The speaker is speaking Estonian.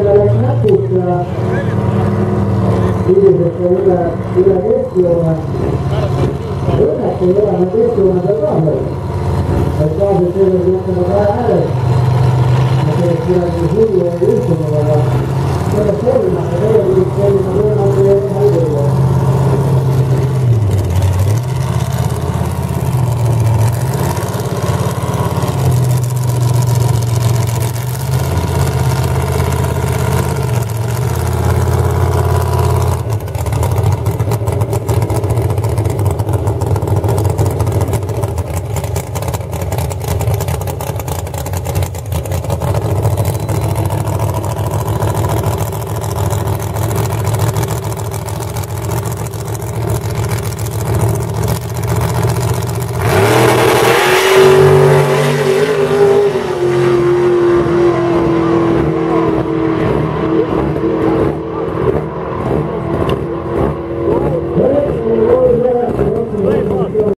Leppisellä läks näpud hilisesse üle keskjoone. Õnneks ei ole meil keskjoone peal kaasel. Et kaasel selles juhtuma kahe ääres. Ja sellest midagi hullu ei juhtunud, aga sellest hoolimata tegelikult selline